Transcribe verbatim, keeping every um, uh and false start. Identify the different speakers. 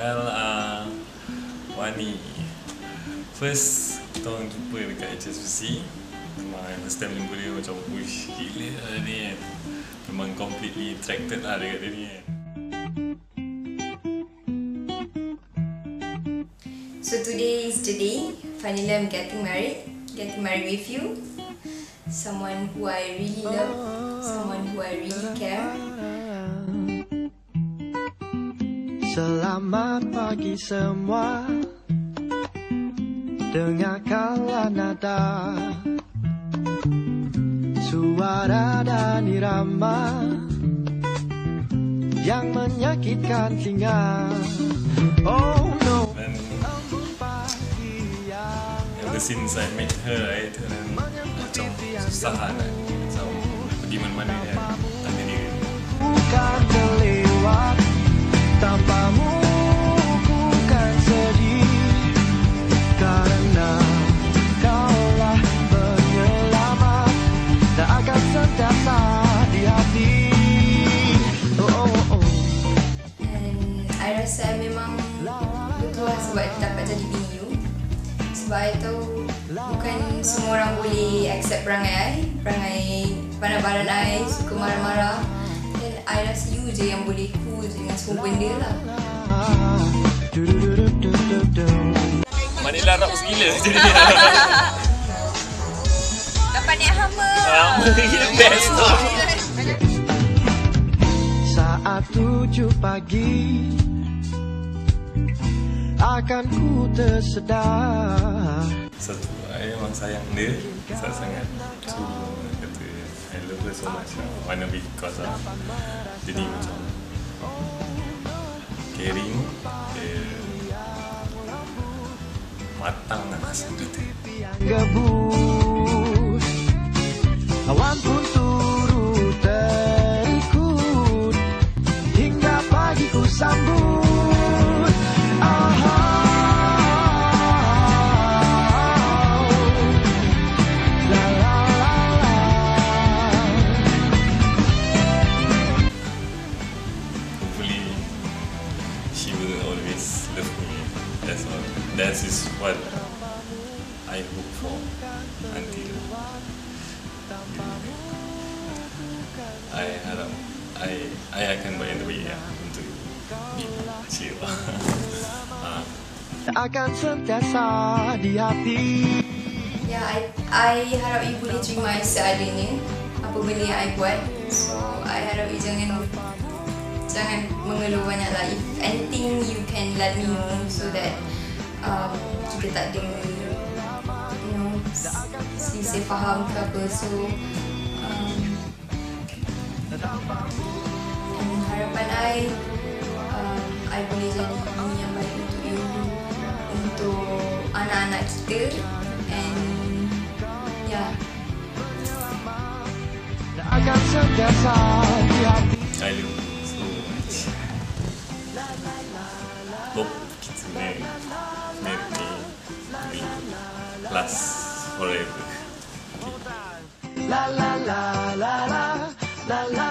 Speaker 1: Well, uh, Wani, first kita orang jumpa dekat H S B C. Memang first time jumpa dia macam wish gila lah dia ni kan. Memang completely attracted lah dekat dia ni kan.
Speaker 2: So today is the day. Finally I'm getting married. Getting married with you. Someone who I really love. Someone who I really care.
Speaker 3: Selamat pagi semua. Dengarkanlah nada, suara dan irama yang menyakitkan telinga. Oh no.
Speaker 1: And ever since I met her, right, macam susah nak macam pergi mana-mana kan, tanya dia.
Speaker 3: Bukan terlewat tanpamu, ku kan sedih karena kaulah penyelamat tak akan sentiasa di hati. Oh oh oh.
Speaker 2: And I rasa memang betul lah sebab dapat jadi bini you. Sebab I tahu bukan semua orang boleh accept perangai I. Perangai badan-badan I, suka marah-marah. Dan I rasa you je yang boleh cool dengan semua benda lah.
Speaker 1: Manila raus gila jadi dia.
Speaker 2: Dapat naik hama.
Speaker 1: Hama gila best tu.
Speaker 3: Saat tujuh pagi akan ku tersedar.
Speaker 1: Satu, I memang sayang dia sangat-sangat. So, kata I love her so much lah. Wanna be because lah. Jadi macam caring, dia matang lah asal kata.
Speaker 3: Gebus, awan pun turut terikut hingga pagi ku sambut.
Speaker 1: She will always love me. That's all. That is what I hope for until I harap I I akan buat yang terbaik ya untuk Cik.
Speaker 3: Akan sentiasa di hati.
Speaker 2: Ya, I, I harap you boleh terima seadanya apa benda yang I buat. So, I harap you jangan jangan mengeluh banyak lah. If anything, you can let me know so that um, kita tak ada, you know, selisih faham ke apa. So, um, and harapan I, um, I boleh jadi bini yang baik untuk you, untuk anak-anak kita, and yeah.
Speaker 3: Akan sentiasa di hati.
Speaker 1: I love you so much. Hope kita marry, marry me, last forever.
Speaker 3: La la la la la la la.